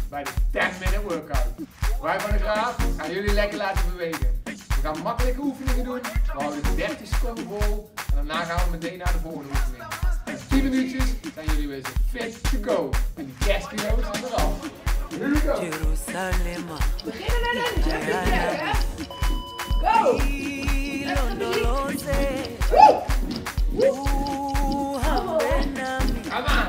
bij de 10-minute workout. Wij van de Graaf gaan jullie lekker laten bewegen. We gaan makkelijke oefeningen doen, we houden 30 seconden vol en daarna gaan we meteen naar de volgende oefening. In 10 minuutjes zijn jullie weer zo fit to go en die kerstkilo's zijn eraf. Here we go! Jerusalem. Beginnen met een jumping jack, hè? Go! Come on!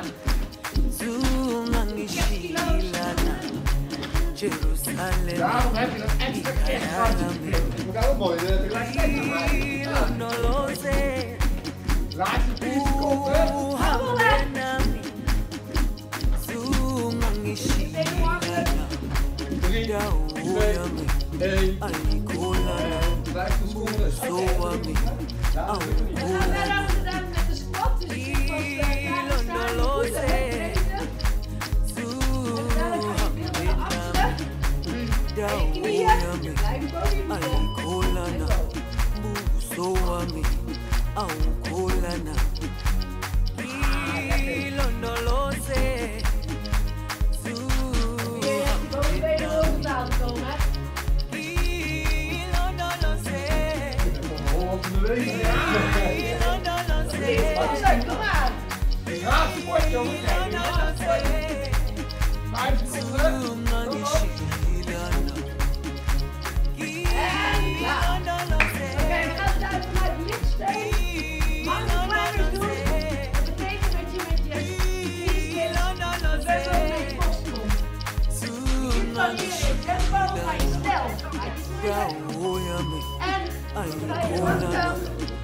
Jerusalem. Daarom heb je dat extra kerstkaartje gekregen. Ik moet ook mooi tegelijkertijd maken. Laatste 10 seconden. Blijf de schoenen. We gaan verder met de squat. Dus ik was klaar staan. Goed, dat heb je knieën, blijf kom aan! Ik haat de sport, jongens. 5 seconden. Kom op. Oké, we gaan het uit vanuit lichtsteun. Mag je kleiner doen? Dat betekent dat je met je knieën best wel met je borst komt. Je kunt variëren in tempo, maar je stijl. En bij je handstand.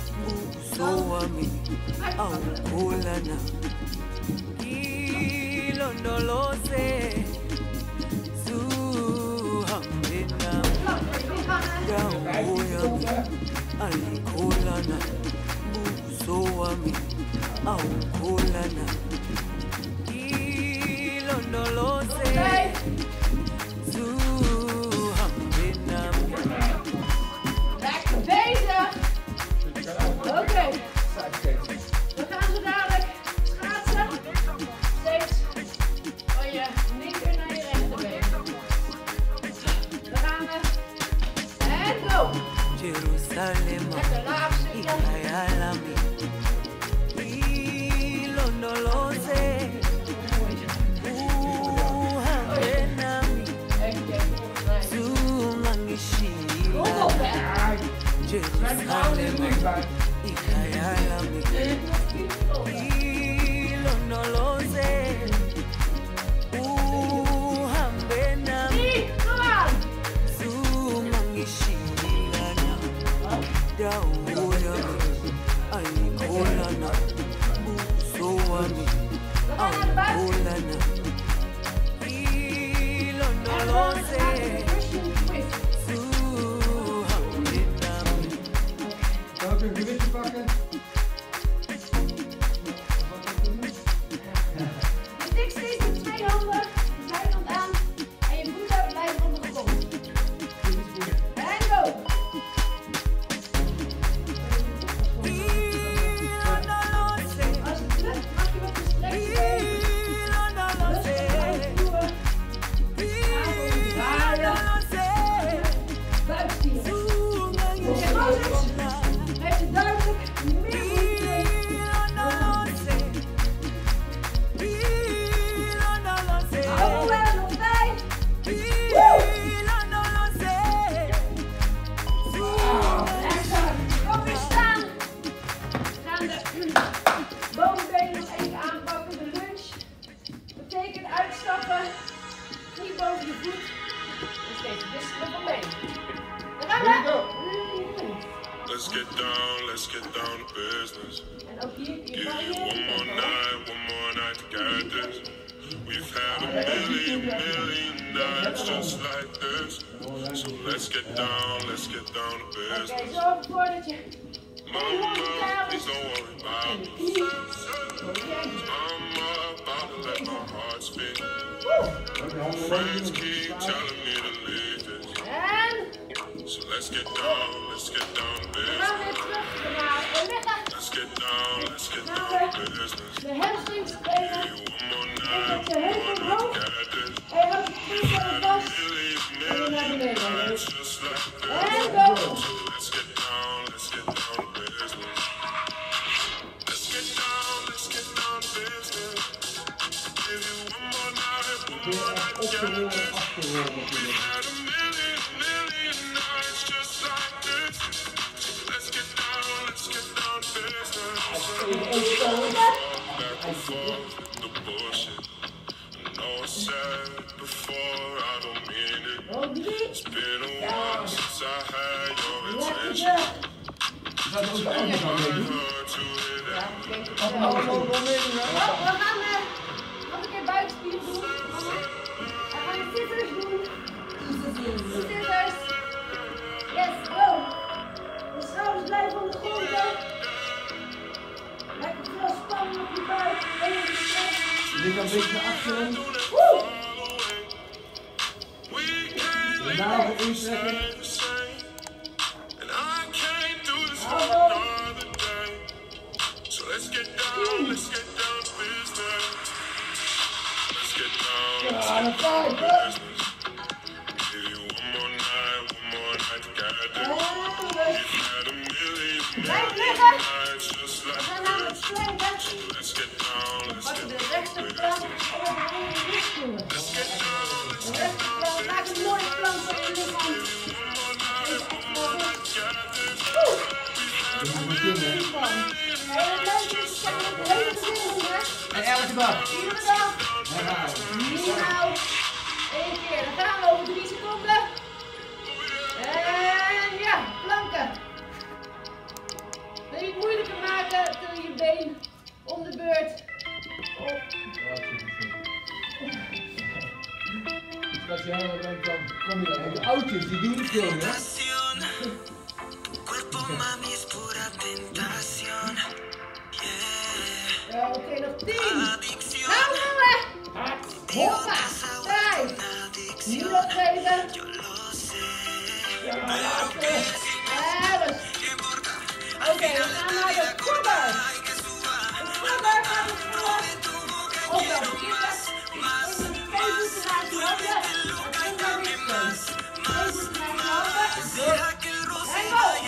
Lekker bezig. Oké. We gaan zo dadelijk schaatsen. Steeds van je linker naar je rechterbeen. Daar gaan we. En go. Jerusalem. Lekker laag zitten. Kom op, hè. Zijn de ouders er niks bij? Kom aan. We gaan naar de buiten. En dan gaan we Christian Swift. Kan ik een gewichtje pakken? Je tikt steeds met 2 handen de zijkant aan en je voeten blijven op de grond. En go! Als het lukt, mag je met de strekje rustig uitvoeren. Adem draaien. Buikspieren. Als je groot is, heeft het duidelijk meer moeite. Hou wel nog 5. Lekker. Kom weer staan. We gaan de bovenbenen nog even aanpakken. De lunge. Betekent uitstappen. Knie boven je voet. En steeds wisselen van been. Daar gaan we. Let's get down to business. En ook hier. Give you one more night to get this. We've had a million nights just like this. So let's get down to Oké, business. zorg ervoor dat je Mama, please don't worry about me. I'm about to let my heart speak. Friends keep telling me to leave this. en So let's get down to we gaan weer business. terug naar liggen. Let's get down to business. De hamstrings trainen. Give you one more En met je heupen night omhoog. to get this. En wat echt op te rollen en af te rollen natuurlijk. Dat is ook de andere kant mee doen. Ja, ik denk het Als we wel. nou gewoon wel mee doen, Oh, hè? we gaan nog een keer buitenspieren doen. We gaan de scissors doen. De scissors. Yes, go. De schouders blijven aan de grond. Lekker veel spanning op je buik. Even stress. Je ligt een beetje naar achteren. Woe! De navel intrekken. Let's get down to business. Let's get down to business. Give you one more night together. You've had a million nights just We like gaan naar het slenken. let's get down, let's Pakken get de rechterplank over de rugstoelen. De rechterplank, maak een mooie plank voor je lichaam. Dat moet je kunnen. En het leuke is, dat je de hele gezin doen, hè? En elke dag. Iedere dag. Herhalen. Niet nou. Eén keer. Dan gaan we over 3 seconden. En ja, planken. Wil je het moeilijker maken, til je been om de beurt. Op. Dus als jij bent, dan kom je dan. De oudjes, die doen het veel, hè? Ja, oké, nog 10. Gaan we! Hoppa! 5. Niet opgeven. Ja, laatste. 11. Oké, we gaan naar de krabber. De krabber gaat het voor. Of wel de kippen. Even 2 voeten naast je handen. En 1 naar links. 2 voeten naast je handen. En go!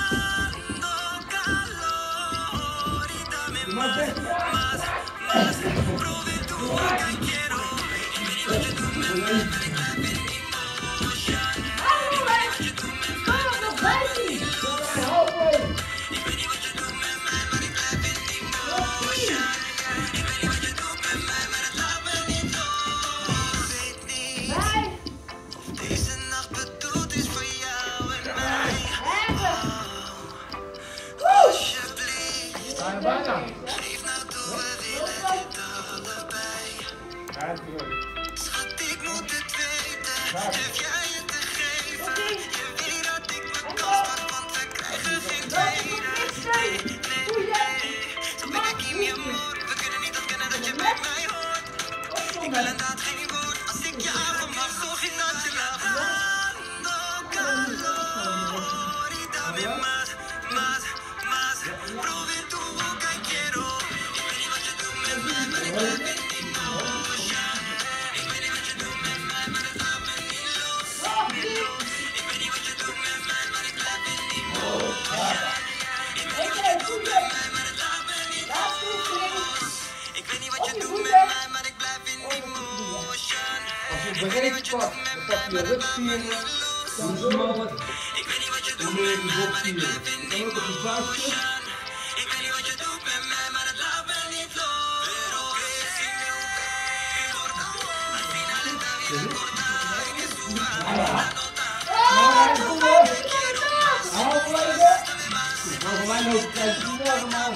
Maar zeg bijna. Ja, Schat, ik moet het weten. Durf jij het te geven? Je weet dat ik me kans maak, want we krijgen geen tweede. Zo ben ik in je amor. We kunnen niet ontkennen dat je bij mij hoort. Ik wil inderdaad geen woord. Als ik je aanval mag, zorg ik dat je lacht. Calor y dame más, más, más. Probeer tu boca y quiero. Ik weet niet wat je doet met mij, maar ik blijf in die motion. Ik weet niet wat je doet met mij, maar het laat me niet los. Ik weet niet wat je doet met mij, maar ik blijf in die motion. Ik weet niet wat je doet met mij, maar het laat me niet los. Ik weet niet wat je doet met mij, maar ik blijf in die motion. Als je bereid pakt, dan pak je rugspieren. Dan smallen. Ik weet niet wat je Dan doet leer je met de mij, maar ik bokspieren. blijf in Dan die ook op je vuistje. Ik weet niet wat je doet met mij, maar het laat me niet los. Pero es que no importa. Al final esta vida es corta. Hay que sumar la nota. Hou blijven. Volgens mij loopt het niet normaal.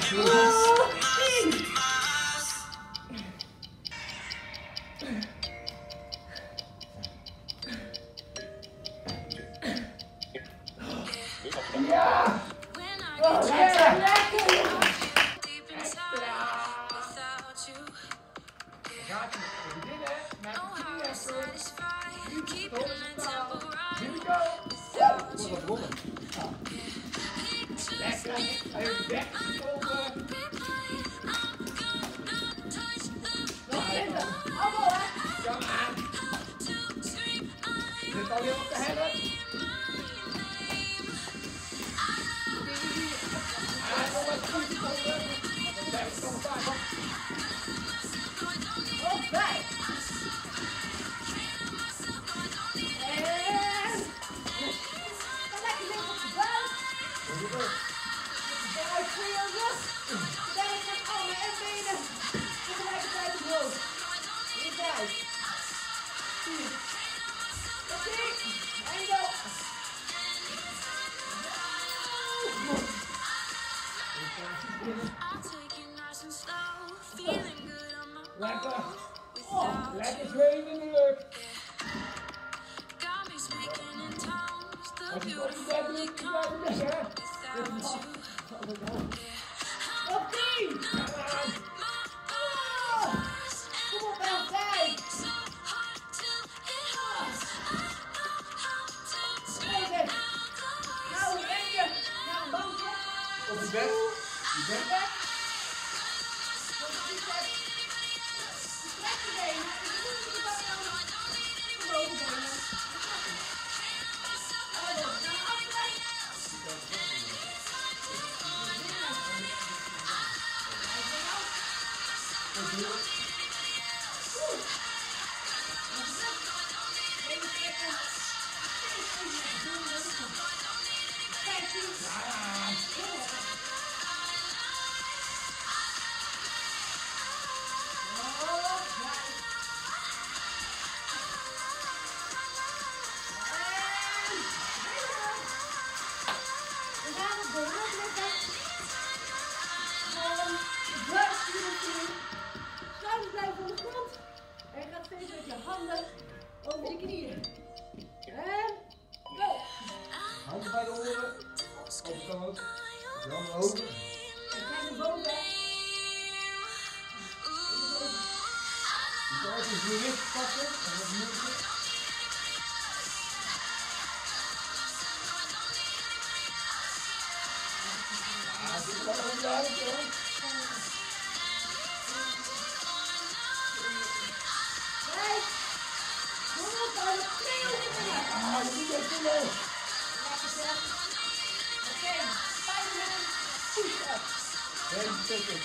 Ja! Lekker, lekker. Gaat je beginnen met de knie even. Here we go. Dat wordt wat rollen. Lekker. Even weg. Open. Nog 20. Allemaal, hè? Kom aan. Zit alweer op de helft. Nog wat goed. Op 5. Lekker. Oh, lekker zweven in de lucht. Als je het op de bed doet, blijf je liggen. Op 10. Kom op, en 5. 7. Nou, eentje. Naar een bankje. Op het bed. Je bent Weg. Op de biceps. Strek je benen. Je moet je bovenbenen. Bovenbenen. Naar achteren. Schouders blijven op de grond. En je gaat steeds met je handen over je knieën. En go. handen bij de oren. Opstoot. De handen hoger. En kijk naar boven. Je kan ook eens je richt pakken. En dat moet je. Ja, dit is wel een duidelijk hoor. Ah, je moet even doen. Lekker zeg. Oké, 5 minuten push-up. Even zitten.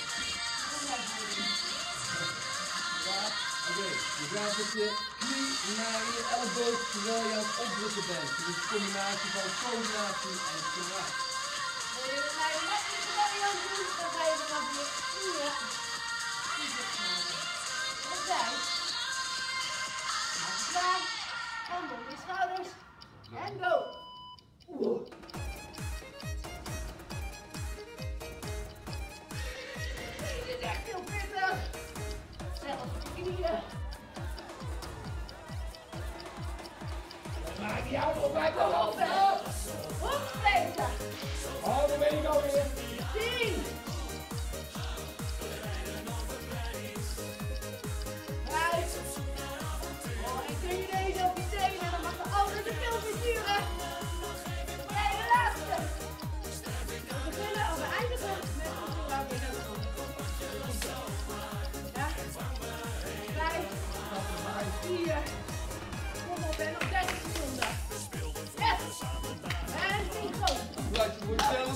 Ja, oké. Je draait met je knie naar je elleboog terwijl je aan het opdrukken bent. Dus een combinatie van coördinatie en kracht. Wil je het nou net niet variant doen, dan ga je vanaf je knieën. En zij. Klaar. Handen op je schouders. En go. Dit is echt heel pittig. Zelfs op je knieën. Maak die auto op mij toch op. Opsteken. Oh, daar ben ik alweer. 10. 5. Oh, en kun je deze op je tenen, dan mag er altijd een filmpje sturen. Nee, de laatste. We beginnen of we eindigen met een laatste. Ja. 5. 4. Kom op, en nog 30 seconden. Yes. En 10 groot. Blijf je voor jezelf.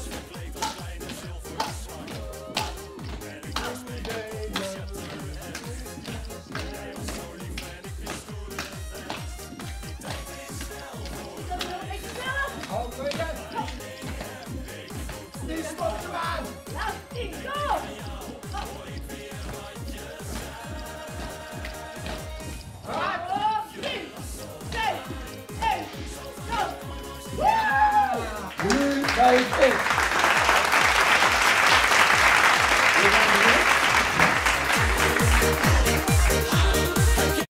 Oh, weet je? Die is toch gedaan! Laat 10, go! Op 10, 2, 1, go! Nu bij het